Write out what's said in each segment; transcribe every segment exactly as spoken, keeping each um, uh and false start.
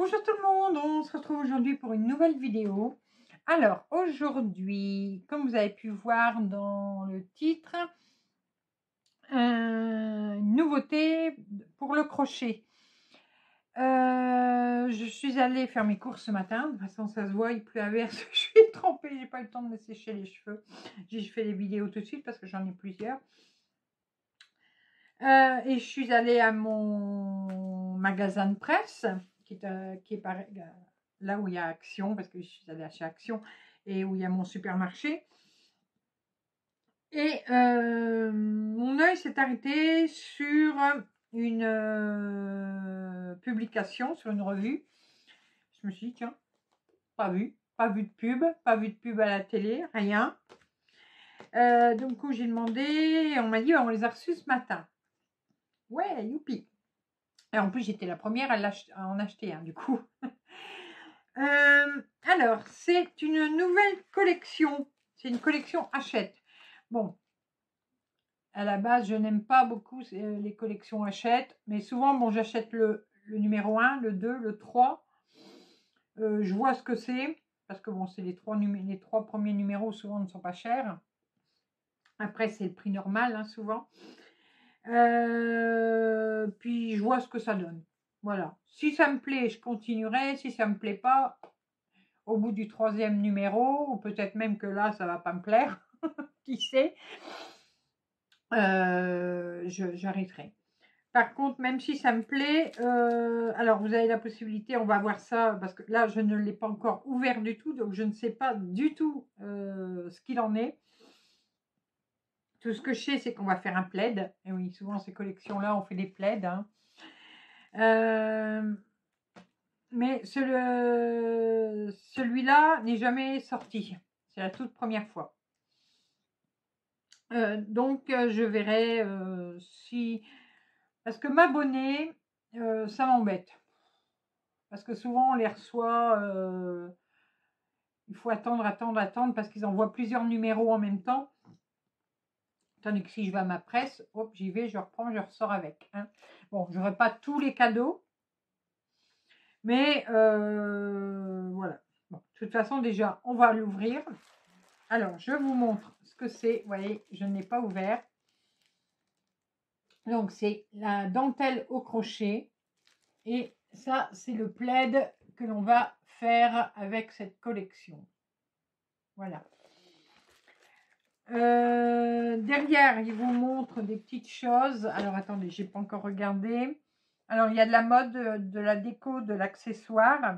Bonjour tout le monde, on se retrouve aujourd'hui pour une nouvelle vidéo. Alors aujourd'hui, comme vous avez pu voir dans le titre, euh, une nouveauté pour le crochet. Euh, je suis allée faire mes courses ce matin, de toute façon ça se voit, il pleut à verse, je suis trempée, j'ai pas eu le temps de me sécher les cheveux. J'ai fait les vidéos tout de suite parce que j'en ai plusieurs. Euh, et je suis allée à mon magasin de presse, qui est, euh, qui est par, euh, là où il y a Action, parce que je suis allée chez Action, et où il y a mon supermarché. Et euh, mon œil s'est arrêté sur une euh, publication, sur une revue. Je me suis dit, tiens, pas vu, pas vu de pub, pas vu de pub à la télé, rien. Euh, donc, j'ai demandé, et on m'a dit, on les a reçus ce matin. Ouais, youpi. Et en plus, j'étais la première à, à en acheter un, du coup. euh, alors, c'est une nouvelle collection. C'est une collection Hachette. Bon, à la base, je n'aime pas beaucoup les collections Hachette. Mais souvent, bon, j'achète le, le numéro un, le deux, le trois. Euh, je vois ce que c'est. Parce que, bon, c'est les trois, les trois premiers numéros, souvent, ne sont pas chers. Après, c'est le prix normal, hein, souvent. Euh, puis, je vois ce que ça donne. Voilà. Si ça me plaît, je continuerai. Si ça me plaît pas, au bout du troisième numéro, ou peut-être même que là, ça va pas me plaire, qui sait, euh, j'arrêterai. Par contre, même si ça me plaît, euh, alors vous avez la possibilité, on va voir ça, parce que là, je ne l'ai pas encore ouvert du tout, donc je ne sais pas du tout euh, ce qu'il en est. Tout ce que je sais, c'est qu'on va faire un plaid. Et oui, souvent, ces collections-là, on fait des plaids. Hein. Euh, mais celui-là n'est jamais sorti. C'est la toute première fois. Euh, donc, euh, je verrai euh, si... Parce que m'abonner, euh, ça m'embête. Parce que souvent, on les reçoit... Euh, il faut attendre, attendre, attendre, parce qu'ils envoient plusieurs numéros en même temps. Tandis que si je vais à ma presse, hop, j'y vais, je reprends, je ressors avec. Hein. Bon, je n'aurai pas tous les cadeaux. Mais euh, voilà. Bon, de toute façon, déjà, on va l'ouvrir. Alors, je vous montre ce que c'est. Vous voyez, je ne l'ai pas ouvert. Donc, c'est la dentelle au crochet. Et ça, c'est le plaid que l'on va faire avec cette collection. Voilà. Euh, derrière, il vous montre des petites choses. Alors, attendez, je n'ai pas encore regardé. Alors, il y a de la mode, de la déco, de l'accessoire.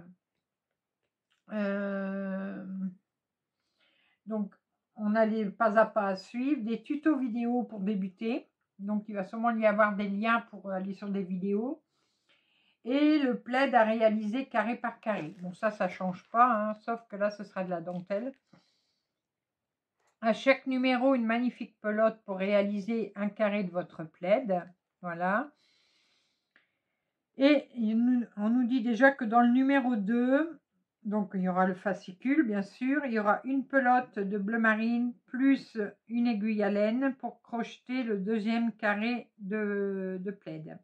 Euh, donc, on a les pas à pas à suivre. Des tutos vidéo pour débuter. Donc, il va sûrement y avoir des liens pour aller sur des vidéos. Et le plaid à réaliser carré par carré. Bon, ça, ça ne change pas, hein, sauf que là, ce sera de la dentelle. À chaque numéro, une magnifique pelote pour réaliser un carré de votre plaid. Voilà. Et on nous dit déjà que dans le numéro deux, donc il y aura le fascicule, bien sûr. Il y aura une pelote de bleu marine plus une aiguille à laine pour crocheter le deuxième carré de, de plaid.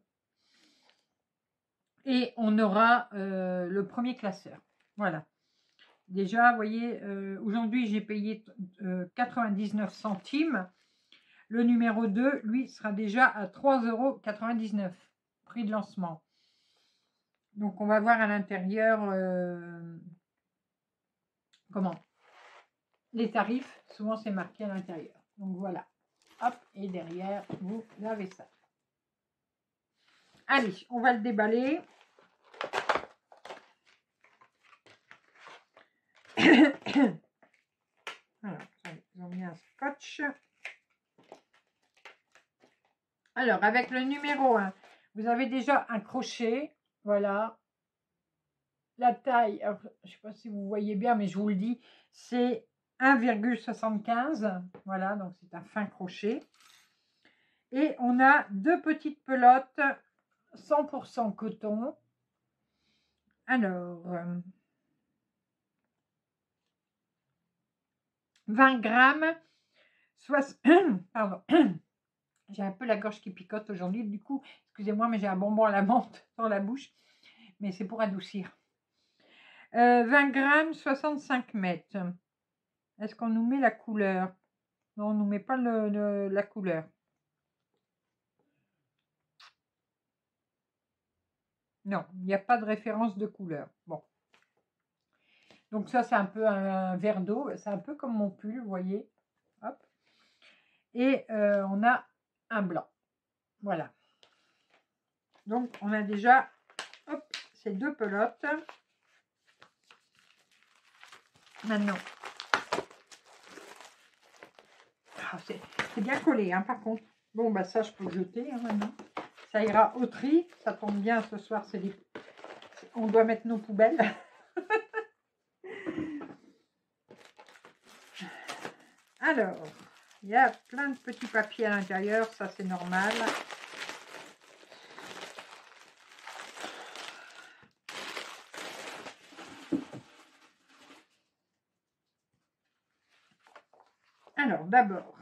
Et on aura euh, le premier classeur. Voilà. Déjà, vous voyez, euh, aujourd'hui, j'ai payé euh, quatre-vingt-dix-neuf centimes. Le numéro deux, lui, sera déjà à trois euros quatre-vingt-dix-neuf, prix de lancement. Donc, on va voir à l'intérieur euh, comment les tarifs. Souvent, c'est marqué à l'intérieur. Donc, voilà. Hop, et derrière, vous avez ça. Allez, on va le déballer. Alors, ils ont mis un scotch. Alors, avec le numéro un, vous avez déjà un crochet. Voilà. La taille, alors, je ne sais pas si vous voyez bien, mais je vous le dis, c'est un virgule soixante-quinze. Voilà, donc c'est un fin crochet. Et on a deux petites pelotes cent pour cent coton. Alors, euh, vingt grammes. soixante, pardon. J'ai un peu la gorge qui picote aujourd'hui. Du coup, excusez-moi, mais j'ai un bonbon à la menthe dans la bouche. Mais c'est pour adoucir. Euh, vingt grammes, soixante-cinq mètres. Est-ce qu'on nous met la couleur? Non, on ne nous met pas le, le, la couleur. Non, il n'y a pas de référence de couleur. Bon. Donc ça, c'est un peu un, un verre d'eau. C'est un peu comme mon pull, vous voyez. Hop. Et euh, on a un blanc. Voilà. Donc, on a déjà hop, ces deux pelotes. Maintenant. Ah, c'est bien collé, hein, par contre. Bon, bah ça, je peux le jeter hein, maintenant. Ça ira au tri. Ça tombe bien, ce soir, c'est des... on doit mettre nos poubelles. Alors, il y a plein de petits papiers à l'intérieur. Ça, c'est normal. Alors, d'abord,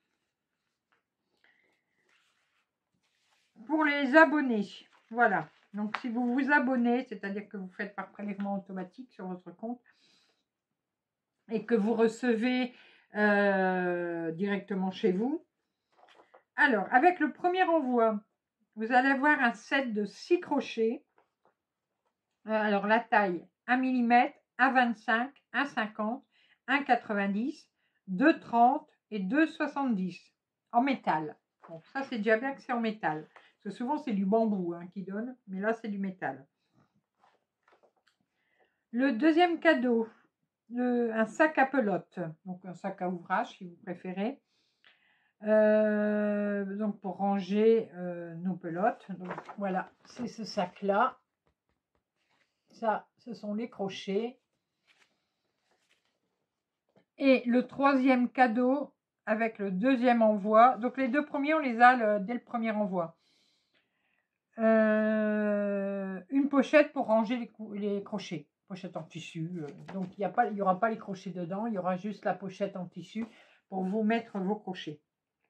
pour les abonnés, voilà. Donc, si vous vous abonnez, c'est-à-dire que vous faites par prélèvement automatique sur votre compte et que vous recevez euh, directement chez vous. Alors, avec le premier envoi, vous allez avoir un set de six crochets. Euh, alors, la taille, un millimètre, un vingt-cinq, un cinquante, un quatre-vingt-dix, deux trente et deux soixante-dix en métal. Bon, ça, c'est déjà bien que c'est en métal. Parce que souvent, c'est du bambou hein, qui donne, mais là, c'est du métal. Le deuxième cadeau, le, un sac à pelote, donc un sac à ouvrage si vous préférez. Euh, donc pour ranger euh, nos pelotes. Donc voilà, c'est ce sac-là. Ça, ce sont les crochets. Et le troisième cadeau avec le deuxième envoi. Donc les deux premiers, on les a le, dès le premier envoi. Euh, une pochette pour ranger les, les crochets. Pochette en tissu. Donc il n'y aura pas les crochets dedans. Il y aura juste la pochette en tissu pour vous mettre vos crochets.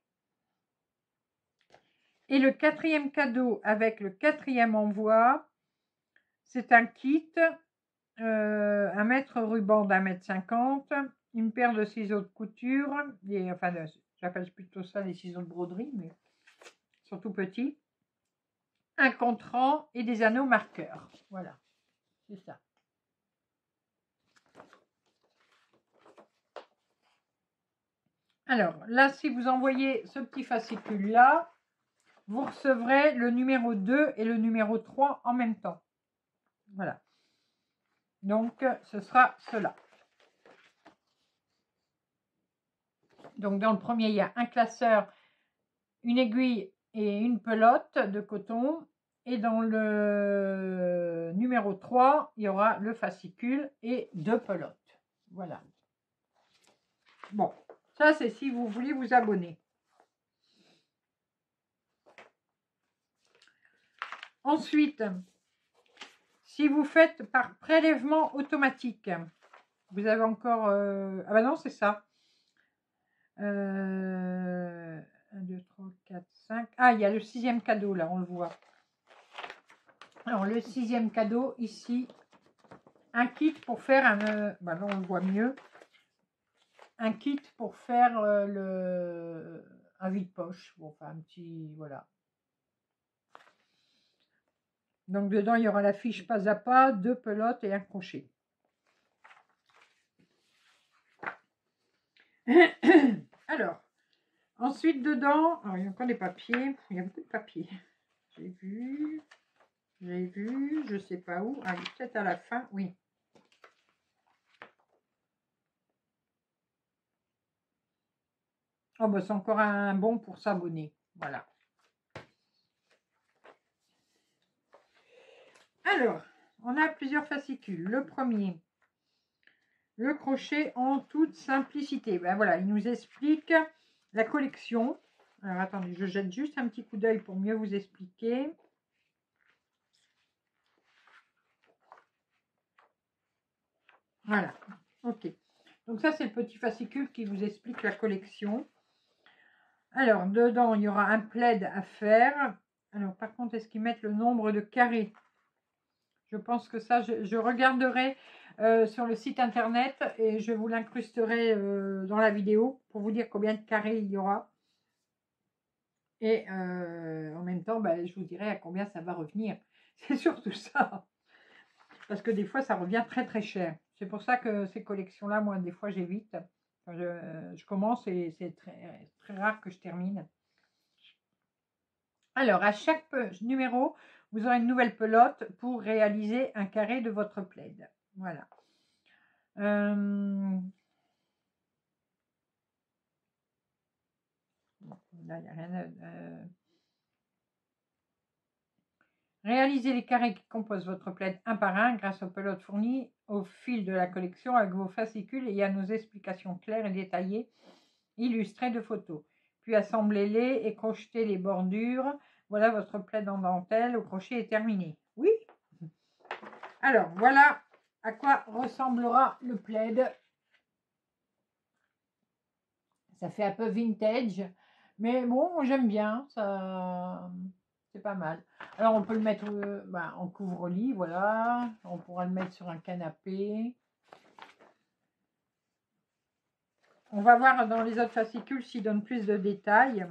Et le quatrième cadeau avec le quatrième envoi, c'est un kit, euh, un mètre ruban d'un mètre cinquante, une paire de ciseaux de couture, et, enfin j'appelle plutôt ça les ciseaux de broderie, mais ils sont tout petits, un contrant et des anneaux marqueurs. Voilà, c'est ça. Alors là, si vous envoyez ce petit fascicule là, vous recevrez le numéro deux et le numéro trois en même temps. Voilà. Donc, ce sera cela. Donc, dans le premier, il y a un classeur, une aiguille et une pelote de coton. Et dans le numéro trois, il y aura le fascicule et deux pelotes. Voilà. Bon, ça, c'est si vous voulez vous abonner. Ensuite, si vous faites par prélèvement automatique, vous avez encore... Euh... Ah ben non, c'est ça. Euh... un, deux, trois, quatre, cinq. Ah, il y a le sixième cadeau, là, on le voit. Alors, le sixième cadeau, ici, un kit pour faire un... Euh... Ben là, on le voit mieux. Un kit pour faire euh, le... un vide-poche. Bon, enfin, un petit... Voilà. Donc, dedans, il y aura la fiche pas à pas, deux pelotes et un crochet. Alors, ensuite, dedans, alors, il y a encore des papiers. Il y a beaucoup de papiers. J'ai vu, j'ai vu, je sais pas où. Ah, peut-être à la fin, oui. Oh, bah, c'est encore un bon pour s'abonner. Voilà. Alors, on a plusieurs fascicules. Le premier, le crochet en toute simplicité. Ben voilà, il nous explique la collection. Alors, attendez, je jette juste un petit coup d'œil pour mieux vous expliquer. Voilà, ok. Donc ça, c'est le petit fascicule qui vous explique la collection. Alors, dedans, il y aura un plaid à faire. Alors, par contre, est-ce qu'ils mettent le nombre de carrés? Je pense que ça, je, je regarderai euh, sur le site internet et je vous l'incrusterai euh, dans la vidéo pour vous dire combien de carrés il y aura. Et euh, en même temps, bah, je vous dirai à combien ça va revenir. C'est surtout ça. Parce que des fois, ça revient très très cher. C'est pour ça que ces collections-là, moi, des fois, j'évite. Je, je commence et c'est très, très rare que je termine. Alors, à chaque numéro, vous aurez une nouvelle pelote pour réaliser un carré de votre plaid. Voilà. Euh... Là, il n'y a rien à... Euh... Réalisez les carrés qui composent votre plaid un par un grâce aux pelotes fournies au fil de la collection avec vos fascicules et à nos explications claires et détaillées illustrées de photos. Puis assemblez-les et crochetez les bordures. Voilà, votre plaid en dentelle au crochet est terminé. Oui. Alors, voilà à quoi ressemblera le plaid. Ça fait un peu vintage, mais bon, j'aime bien, ça, c'est pas mal. Alors, on peut le mettre euh, bah, en couvre-lit, voilà. On pourra le mettre sur un canapé. On va voir dans les autres fascicules s'ils donnent plus de détails.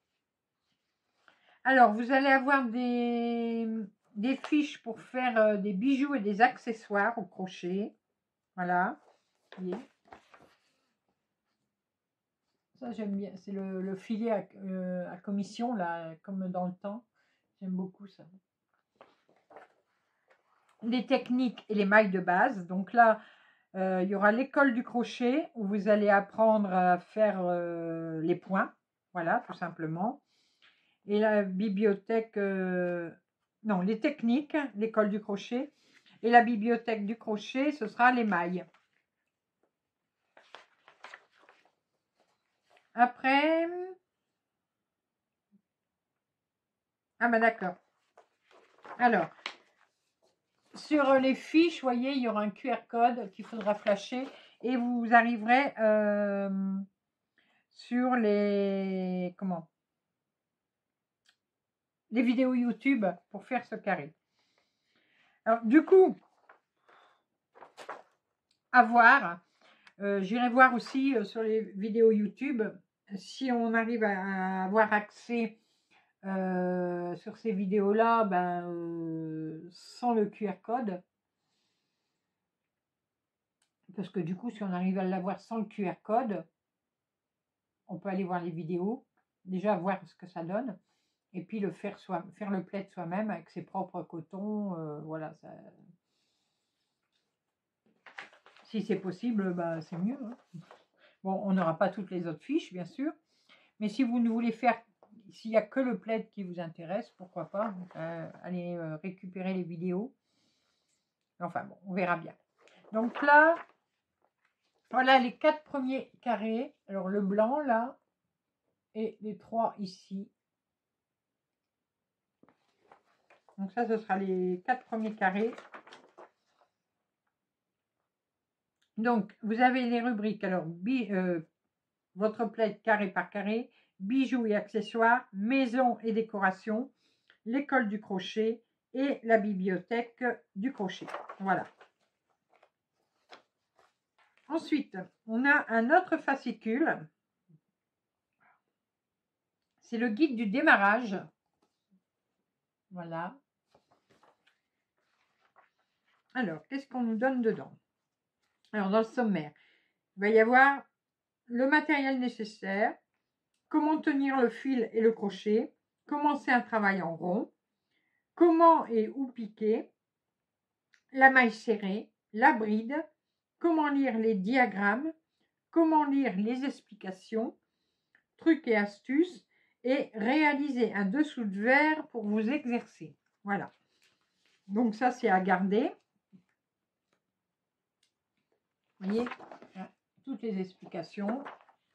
Alors, vous allez avoir des, des fiches pour faire euh, des bijoux et des accessoires au crochet. Voilà. Vous voyez. Ça, j'aime bien. C'est le, le filet à, euh, à commission, là, comme dans le temps. J'aime beaucoup ça. Les techniques et les mailles de base. Donc là, euh, il y aura l'école du crochet où vous allez apprendre à faire euh, les points. Voilà, tout simplement. Et la bibliothèque, euh, non, les techniques, l'école du crochet. Et la bibliothèque du crochet, ce sera les mailles. Après, ah ben d'accord. Alors, sur les fiches, vous voyez, il y aura un Q R code qu'il faudra flasher et vous arriverez euh, sur les comment les vidéos YouTube pour faire ce carré. Alors du coup, à voir. Euh, J'irai voir aussi euh, sur les vidéos YouTube si on arrive à avoir accès euh, sur ces vidéos-là ben, euh, sans le Q R code. Parce que du coup, si on arrive à l'avoir sans le Q R code, on peut aller voir les vidéos, déjà voir ce que ça donne, et puis le faire, soi, faire le plaid soi-même avec ses propres cotons. Euh, voilà, ça... si c'est possible, bah, c'est mieux. Hein. Bon, on n'aura pas toutes les autres fiches, bien sûr, mais si vous ne voulez faire, s'il n'y a que le plaid qui vous intéresse, pourquoi pas, euh, aller euh, récupérer les vidéos. Enfin bon, on verra bien. Donc là, voilà les quatre premiers carrés. Alors le blanc là, et les trois ici. Donc ça, ce sera les quatre premiers carrés. Donc, vous avez les rubriques. Alors, bi, euh, votre plaid carré par carré, bijoux et accessoires, maison et décoration, l'école du crochet et la bibliothèque du crochet. Voilà. Ensuite, on a un autre fascicule. C'est le guide du démarrage. Voilà. Alors, qu'est-ce qu'on nous donne dedans? Alors, dans le sommaire, il va y avoir le matériel nécessaire, comment tenir le fil et le crochet, commencer un travail en rond, comment et où piquer, la maille serrée, la bride, comment lire les diagrammes, comment lire les explications, trucs et astuces, et réaliser un dessous de verre pour vous exercer. Voilà. Donc ça, c'est à garder. Vous voyez, toutes les explications.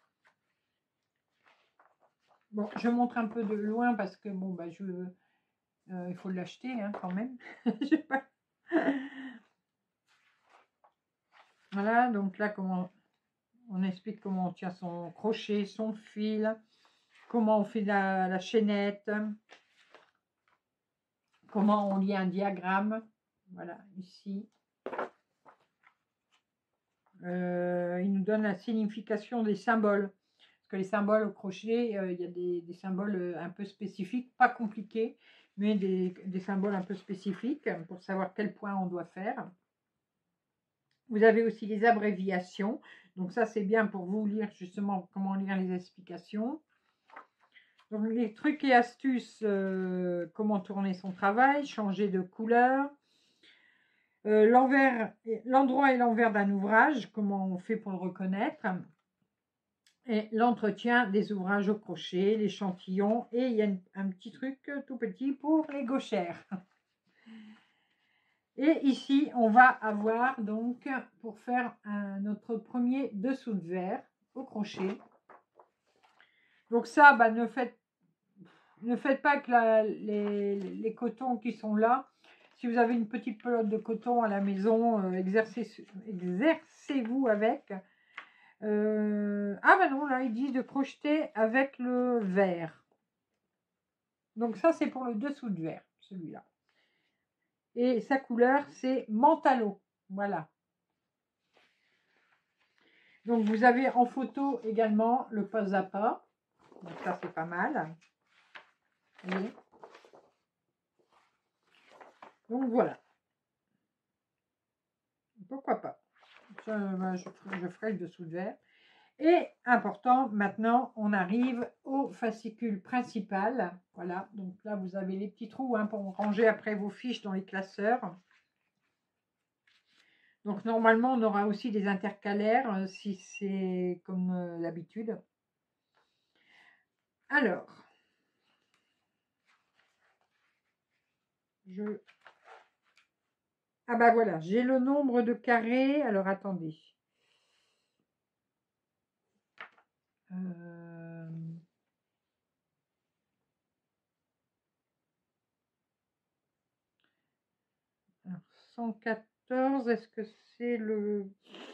Bon, je montre un peu de loin parce que bon, bah, je, euh, il faut l'acheter hein, quand même. Je sais pas. Voilà, donc là, comment on explique comment on tient son crochet, son fil, comment on fait la, la chaînette, comment on lit un diagramme. Voilà, ici. Euh, il nous donne la signification des symboles. Parce que les symboles au crochet, euh, il y a des, des symboles un peu spécifiques, pas compliqués, mais des, des symboles un peu spécifiques pour savoir quel point on doit faire. Vous avez aussi les abréviations. Donc ça, c'est bien pour vous lire justement comment lire les explications. Donc les trucs et astuces, euh, comment tourner son travail, changer de couleur. Euh, l'envers, l'endroit et l'envers d'un ouvrage, comment on fait pour le reconnaître. Et l'entretien des ouvrages au crochet, l'échantillon. Et il y a une, un petit truc tout petit pour les gauchères. Et ici, on va avoir donc, pour faire un, notre premier dessous de verre au crochet. Donc ça, bah, ne, faites, ne faites pas que la, les, les cotons qui sont là. Si vous avez une petite pelote de coton à la maison, euh, exercez, exercez-vous avec. Euh, ah ben non, là, ils disent de crocheter avec le verre. Donc ça, c'est pour le dessous de verre, celui-là. Et sa couleur, c'est Mentalo. Voilà. Donc, vous avez en photo également le pas à pas. Donc, ça, c'est pas mal. Vous voyez ? Donc, voilà. Pourquoi pas. Ça, ben, je, je ferai le dessous de verre. Et, important, maintenant, on arrive au fascicule principal. Voilà. Donc, là, vous avez les petits trous hein, pour ranger après vos fiches dans les classeurs. Donc, normalement, on aura aussi des intercalaires, euh, si c'est comme euh, d'habitude. Alors, je... Ah bah voilà, j'ai le nombre de carrés. Alors, attendez. Euh... Alors, cent quatorze, est-ce que c'est le...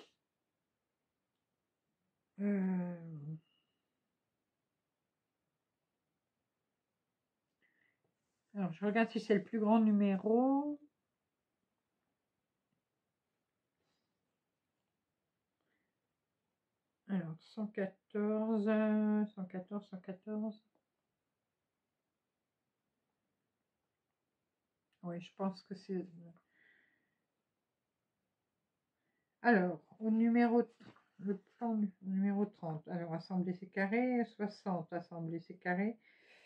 Euh... Alors, je regarde si c'est le plus grand numéro. Alors, cent quatorze, cent quatorze, cent quatorze. Oui, je pense que c'est... Alors, au numéro... Le plan numéro trente. Alors, assembler ces carrés. soixante, assembler ces carrés.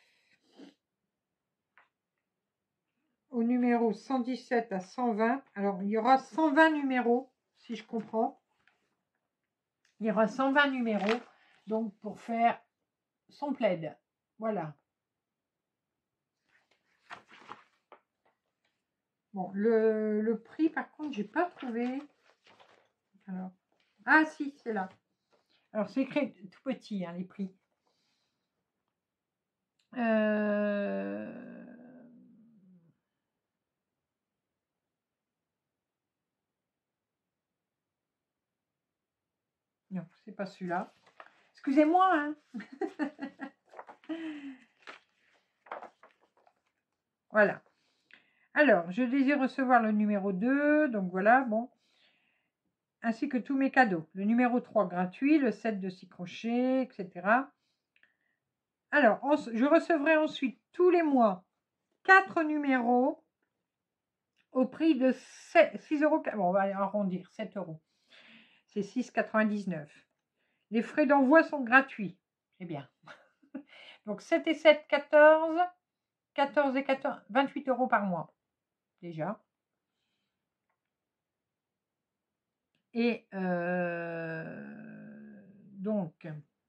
Au numéro cent dix-sept à cent vingt. Alors, il y aura cent vingt numéros, si je comprends. Il y aura cent vingt numéros, donc pour faire son plaid. Voilà. Bon, le, le prix, par contre, j'ai pas trouvé. Alors, ah si, c'est là. Alors, c'est écrit tout petit, hein, les prix. Euh... Non, c'est pas celui-là. Excusez-moi, hein. Voilà. Alors, je désire recevoir le numéro deux. Donc voilà, bon. Ainsi que tous mes cadeaux. Le numéro trois gratuit, le sept de six crochets, et cetera. Alors, je recevrai ensuite tous les mois quatre numéros au prix de six euros. Bon, on va arrondir, sept euros. C'est six euros quatre-vingt-dix-neuf. Les frais d'envoi sont gratuits. C'est bien. Donc, sept et sept, quatorze. quatorze et quatorze, vingt-huit euros par mois. Déjà. Et euh, donc,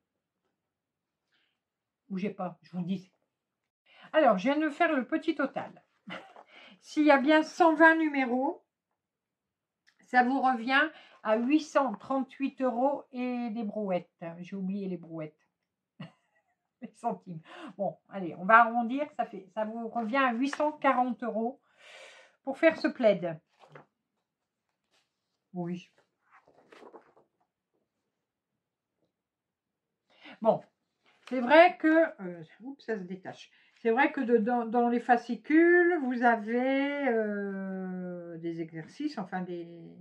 bougez pas, je vous dis. Alors, je viens de faire le petit total. S'il y a bien cent vingt numéros, ça vous revient à huit cent trente-huit euros et des brouettes. J'ai oublié les brouettes. Les centimes. Bon, allez, on va arrondir. Ça, fait, ça vous revient à huit cent quarante euros pour faire ce plaid. Oui. Bon, c'est vrai que... Euh, oups, ça se détache. C'est vrai que de, dans, dans les fascicules, vous avez euh, des exercices, enfin des,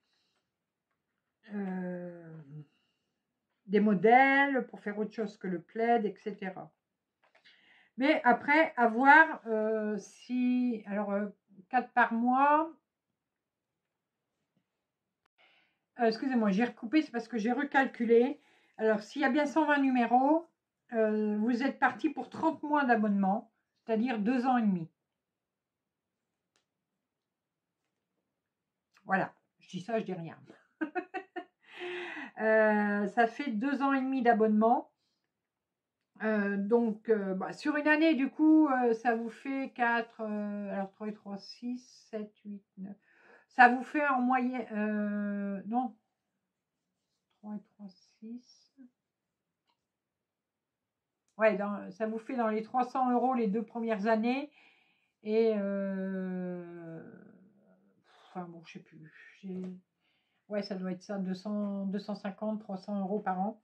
euh, des modèles pour faire autre chose que le plaid, et cetera. Mais après, à voir euh, si... Alors, euh, quatre par mois... Euh, excusez-moi, j'ai recoupé, c'est parce que j'ai recalculé. Alors, s'il y a bien cent vingt numéros, euh, vous êtes parti pour trente mois d'abonnement, c'est-à-dire deux ans et demi. Voilà, je dis ça, je dis rien. euh, ça fait deux ans et demi d'abonnement. Euh, donc, euh, bah, sur une année, du coup, euh, ça vous fait quatre, euh, alors trois et trois, six, sept, huit, neuf. Ça vous fait en moyenne, euh, non, trois et trois, six. Ouais, dans, ça vous fait dans les trois cents euros les deux premières années. Et, euh, enfin bon, je sais plus. Ouais, ça doit être ça, deux cents, deux cent cinquante, trois cents euros par an.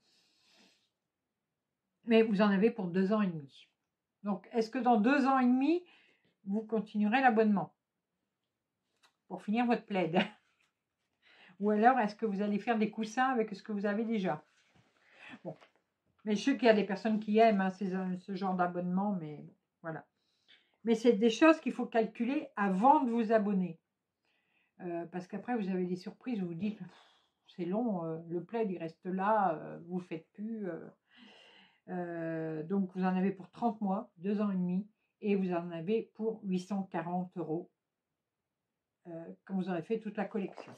Mais vous en avez pour deux ans et demi. Donc, est-ce que dans deux ans et demi, vous continuerez l'abonnement pour finir votre plaid? Ou alors, est-ce que vous allez faire des coussins avec ce que vous avez déjà? Bon. Mais je sais qu'il y a des personnes qui aiment hein, ces, ce genre d'abonnement, mais bon, voilà. Mais c'est des choses qu'il faut calculer avant de vous abonner. Euh, parce qu'après, vous avez des surprises où vous dites, c'est long, euh, le plaid, il reste là, euh, vous ne faites plus. Euh, euh, donc, vous en avez pour trente mois, deux ans et demi, et vous en avez pour huit cent quarante euros euh, quand vous aurez fait toute la collection.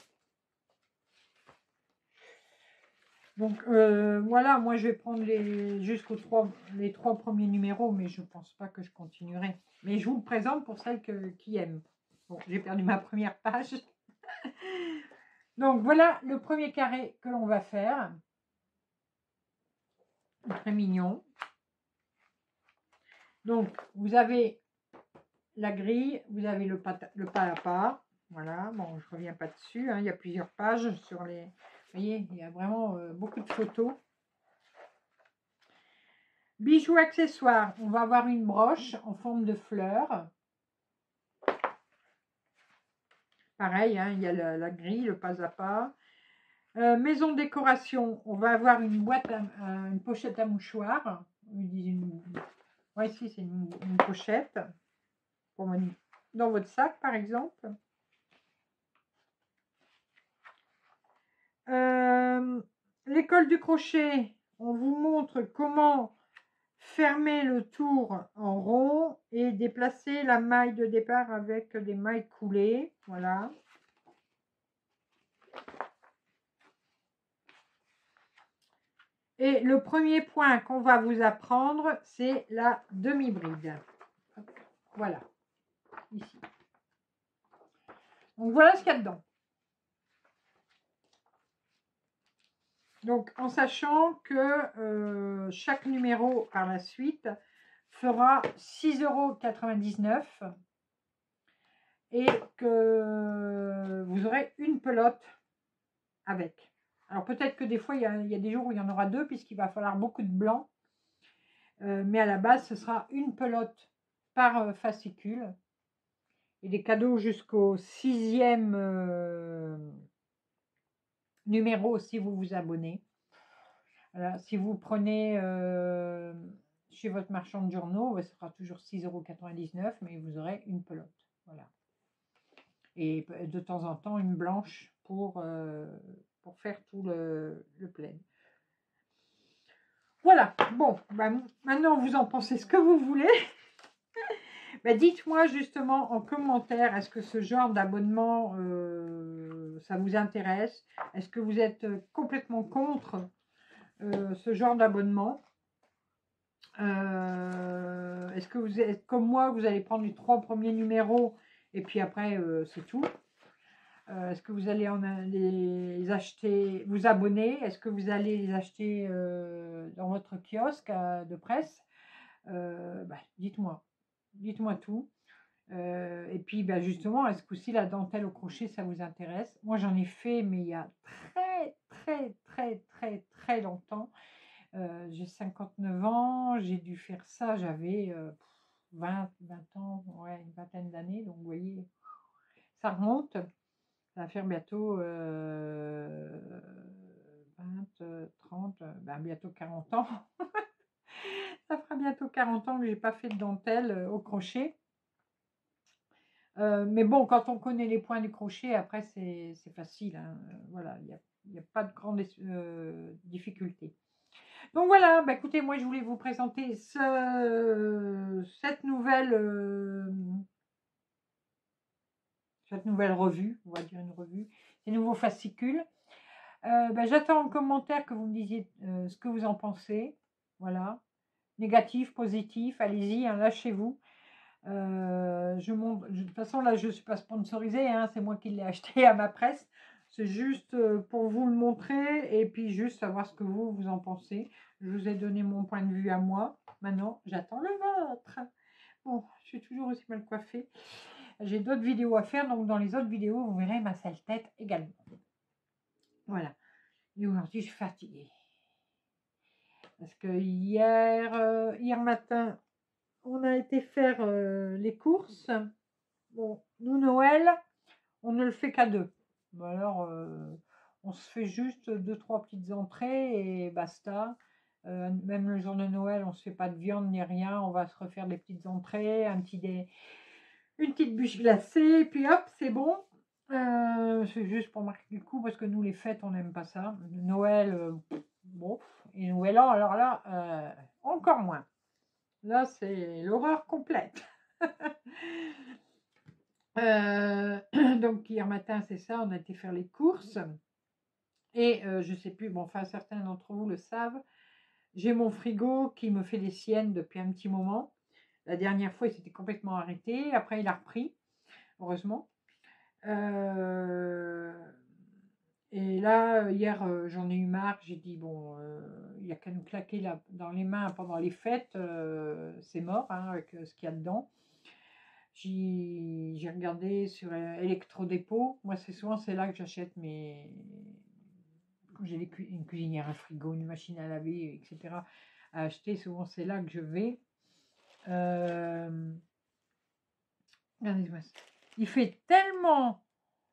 Donc euh, voilà, moi je vais prendre les jusqu'aux trois, les trois premiers numéros, mais je ne pense pas que je continuerai. Mais je vous le présente pour celles que, qui aiment. Bon, j'ai perdu ma première page. Donc voilà le premier carré que l'on va faire. Très mignon. Donc vous avez la grille, vous avez le pas, le pas à pas. Voilà, bon, je ne reviens pas dessus. Hein, il y a plusieurs pages sur les... Vous voyez, il y a vraiment euh, beaucoup de photos. Bijoux accessoires, on va avoir une broche en forme de fleur. Pareil, hein, il y a la, la grille, le pas à pas. Euh, maison de décoration, on va avoir une boîte, à, à, une pochette à mouchoirs. Une, ouais, ici c'est une, une pochette pour mon, dans votre sac par exemple. Euh, l'école du crochet, on vous montre comment fermer le tour en rond et déplacer la maille de départ avec des mailles coulées. Voilà. Et le premier point qu'on va vous apprendre, c'est la demi-bride. Voilà, ici. Donc voilà ce qu'il y a dedans. Donc en sachant que euh, chaque numéro par la suite fera six euros quatre-vingt-dix-neuf et que vous aurez une pelote avec. Alors peut-être que des fois, il y, a, il y a des jours où il y en aura deux puisqu'il va falloir beaucoup de blanc. Euh, mais à la base, ce sera une pelote par euh, fascicule. Et des cadeaux jusqu'au sixième euh, numéro si vous vous abonnez. Alors, si vous prenez euh, chez votre marchand de journaux, ce sera toujours six euros quatre-vingt-dix-neuf, mais vous aurez une pelote. Voilà. Et de temps en temps, une blanche pour, euh, pour faire tout le, le plaid. Voilà. Bon, bah, maintenant, vous en pensez ce que vous voulez. Bah, dites-moi justement en commentaire, est-ce que ce genre d'abonnement, euh, ça vous intéresse? Est-ce que vous êtes complètement contre euh, ce genre d'abonnement? euh, Est-ce que vous êtes comme moi, vous allez prendre les trois premiers numéros et puis après, euh, c'est tout? euh, Est-ce que vous allez en, les acheter, vous abonner? Est-ce que vous allez les acheter euh, dans votre kiosque euh, de presse? euh, bah, Dites-moi. Dites-moi tout. Euh, et puis, bah, justement, est-ce que aussi la dentelle au crochet, ça vous intéresse? Moi, j'en ai fait, mais il y a très, très, très, très, très longtemps. Euh, j'ai cinquante-neuf ans, j'ai dû faire ça, j'avais euh, vingt, vingt ans, ouais, une vingtaine d'années. Donc, vous voyez, ça remonte. Ça va faire bientôt euh, vingt, trente, ben bientôt quarante ans. Ça fera bientôt quarante ans que j'ai pas fait de dentelle euh, au crochet. Euh, mais bon, quand on connaît les points du crochet, après c'est facile. Hein. Voilà, il n'y a, y a pas de grande euh, difficulté. Donc voilà, bah écoutez, moi je voulais vous présenter ce, cette nouvelle euh, cette nouvelle revue, on va dire une revue, ces nouveaux fascicules. Euh, bah, j'attends en commentaire que vous me disiez euh, ce que vous en pensez. Voilà, négatif, positif, allez-y, hein, lâchez-vous. Euh, je montre, de toute façon là je ne suis pas sponsorisée, hein, c'est moi qui l'ai acheté à ma presse. C'est juste pour vous le montrer et puis juste savoir ce que vous, vous en pensez. Je vous ai donné mon point de vue à moi. Maintenant, j'attends le vôtre. Bon, je suis toujours aussi mal coiffée. J'ai d'autres vidéos à faire, donc dans les autres vidéos, vous verrez ma sale tête également. Voilà. Et aujourd'hui, je suis fatiguée. Parce que hier, euh, hier matin, on a été faire euh, les courses. Bon, nous, Noël, on ne le fait qu'à deux. Bon, alors, euh, on se fait juste deux, trois petites entrées et basta. Euh, même le jour de Noël, on ne se fait pas de viande ni rien. On va se refaire des petites entrées, un petit dé... une petite bûche glacée, puis hop, c'est bon. Euh, c'est juste pour marquer le coup parce que nous, les fêtes, on n'aime pas ça. Noël, euh, bon. Et Nouvel An, alors là, euh, encore moins. Là, c'est l'horreur complète. Euh, donc hier matin, c'est ça, on a été faire les courses. Et euh, je sais plus, bon, enfin certains d'entre vous le savent, j'ai mon frigo qui me fait des siennes depuis un petit moment. La dernière fois, il s'était complètement arrêté. Après, il a repris, heureusement. Euh, et là, hier, euh, j'en ai eu marre. J'ai dit, bon, euh, il n'y a qu'à nous claquer là, dans les mains pendant les fêtes. Euh, c'est mort, hein, avec ce qu'il y a dedans. J'ai regardé sur Electrodépôt. Moi, c'est souvent c'est là que j'achète mes. Quand j'ai une cuisinière, un frigo, une machine à laver, et cetera à acheter, souvent c'est là que je vais. Euh... Regardez-moi ça. Il fait tellement.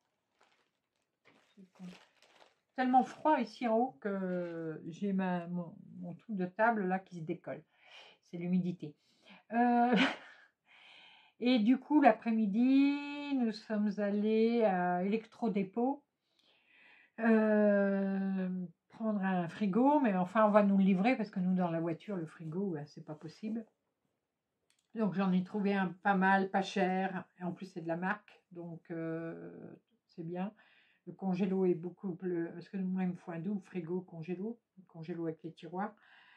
tellement froid ici en haut que j'ai ma mon, mon truc de table là qui se décolle. C'est l'humidité. Euh... Et du coup, l'après-midi, nous sommes allés à Electrodépôt euh, prendre un frigo, mais enfin, on va nous le livrer parce que nous, dans la voiture, le frigo, ben, c'est pas possible. Donc, j'en ai trouvé un pas mal, pas cher, et en plus, c'est de la marque, donc euh, c'est bien. Le congélo est beaucoup plus. Parce que moi, il me faut un double frigo congélo, congélo avec les tiroirs.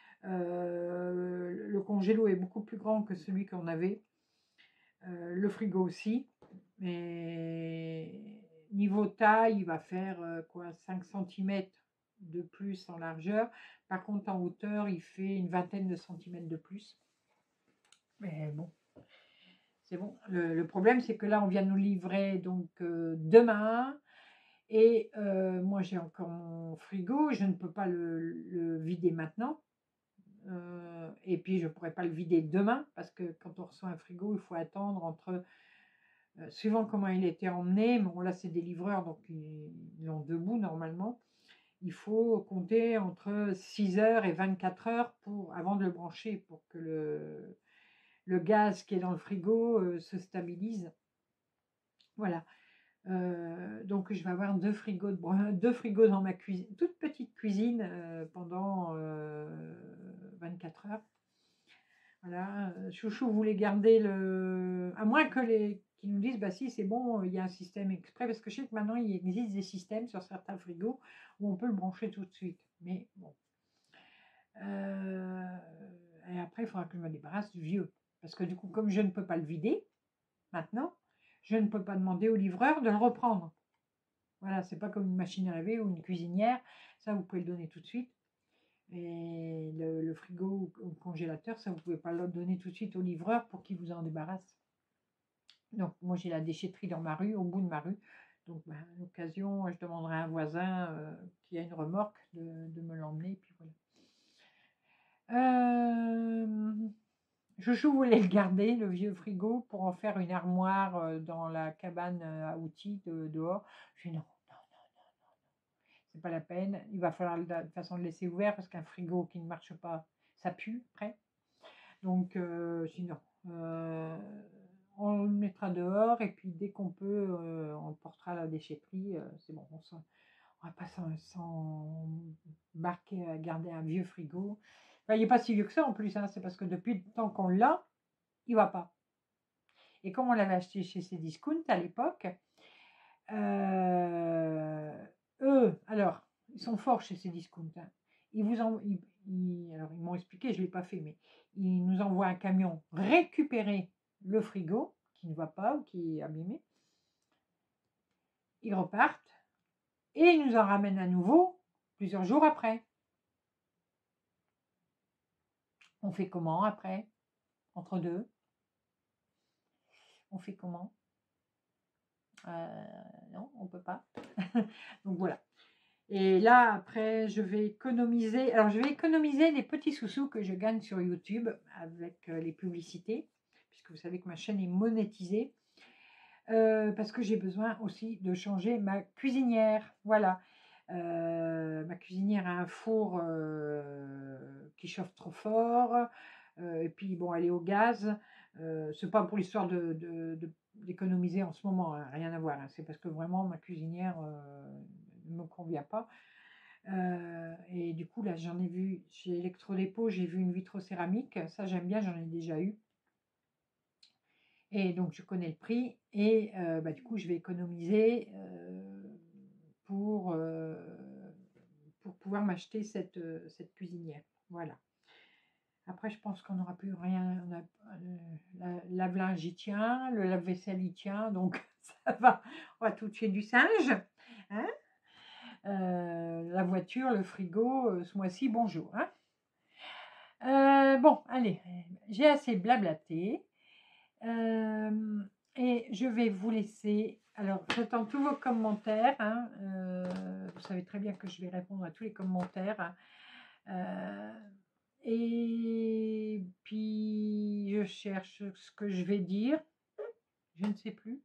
Euh, le congélo est beaucoup plus grand que celui qu'on avait. Euh, le frigo aussi, mais niveau taille, il va faire euh, quoi, cinq centimètres de plus en largeur. Par contre, en hauteur, il fait une vingtaine de centimètres de plus. Mais bon, c'est bon. Le, le problème, c'est que là, on vient de nous livrer donc euh, demain. Et euh, moi, j'ai encore mon frigo. Je ne peux pas le, le vider maintenant. Euh, et puis, je ne pourrais pas le vider demain parce que quand on reçoit un frigo, il faut attendre entre Euh, suivant comment il a été emmené, bon là c'est des livreurs donc ils l'ont debout normalement, il faut compter entre six heures et vingt-quatre heures pour, avant de le brancher pour que le, le gaz qui est dans le frigo euh, se stabilise. Voilà. Euh, donc je vais avoir deux frigos, de, deux frigos dans ma cuisine, toute petite cuisine euh, pendant euh, vingt-quatre heures. Voilà, Chouchou voulait garder le. À moins que les qui nous disent, bah si, c'est bon, il y a un système exprès, parce que je sais que maintenant, il existe des systèmes sur certains frigos où on peut le brancher tout de suite. Mais bon. Euh... Et après, il faudra que je me débarrasse du vieux. Parce que du coup, comme je ne peux pas le vider, maintenant, je ne peux pas demander au livreur de le reprendre. Voilà, c'est pas comme une machine à laver ou une cuisinière. Ça, vous pouvez le donner tout de suite. Et le, le frigo ou le congélateur, ça, vous ne pouvez pas le donner tout de suite au livreur pour qu'il vous en débarrasse. Donc, moi, j'ai la déchetterie dans ma rue, au bout de ma rue. Donc, ben, à l'occasion, je demanderai à un voisin euh, qui a une remorque de, de me l'emmener. Puis voilà. Euh, Chouchou voulait le garder, le vieux frigo, pour en faire une armoire euh, dans la cabane euh, à outils de, dehors. Je dis non, non, non, c'est pas la peine. Il va falloir de toute façon le laisser ouvert parce qu'un frigo qui ne marche pas, ça pue après. Donc, euh, je dis non. Euh, on le mettra dehors et puis dès qu'on peut, euh, on le portera à la déchetterie. Euh, c'est bon, on ne va pas s'embarquer à garder un vieux frigo. Enfin, il n'est pas si vieux que ça en plus, hein, c'est parce que depuis le temps qu'on l'a, il ne va pas. Et comme on l'avait acheté chez ces discounts à l'époque, euh, eux, alors, ils sont forts chez ces discounts. Hein. Ils vous en, ils, ils, alors, ils m'ont expliqué, je ne l'ai pas fait, mais ils nous envoient un camion récupérer le frigo qui ne va pas ou qui est abîmé. Ils repartent et ils nous en ramènent à nouveau plusieurs jours après. On fait comment après? Entre deux? On fait comment? euh, Non, on ne peut pas. Donc voilà. Et là, après, je vais économiser. Alors, je vais économiser les petits sous-sous que je gagne sur YouTube avec les publicités, puisque vous savez que ma chaîne est monétisée. Euh, parce que j'ai besoin aussi de changer ma cuisinière. Voilà. Euh, ma cuisinière a un four euh, qui chauffe trop fort. Euh, et puis, bon, elle est au gaz. Euh, c'est pas pour l'histoire de, de, de, d'économiser en ce moment, hein, rien à voir. Hein. C'est parce que vraiment, ma cuisinière euh, ne me convient pas. Euh, et du coup, là, j'en ai vu chez Electrodépôt, j'ai vu une vitrocéramique. Ça, j'aime bien, j'en ai déjà eu. Et donc, je connais le prix. Et euh, bah, du coup, je vais économiser euh, pour, euh, pour pouvoir m'acheter cette, euh, cette cuisinière. Voilà. Après, je pense qu'on n'aura plus rien. On a, euh, la lave-linge, y tient. Le lave-vaisselle, y tient. Donc, ça va. On va tout chez du singe. Hein, euh, la voiture, le frigo, euh, ce mois-ci, bonjour. Hein. Euh, bon, allez, j'ai assez blablaté. Euh, et je vais vous laisser. Alors, j'attends tous vos commentaires. Hein. Euh, vous savez très bien que je vais répondre à tous les commentaires. Hein. Euh, et puis, je cherche ce que je vais dire. Je ne sais plus.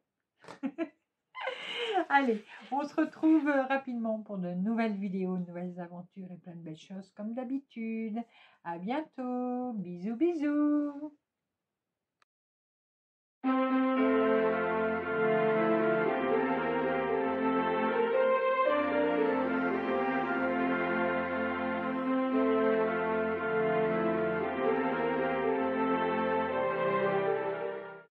Allez, on se retrouve rapidement pour de nouvelles vidéos, de nouvelles aventures et plein de belles choses comme d'habitude. À bientôt. Bisous, bisous.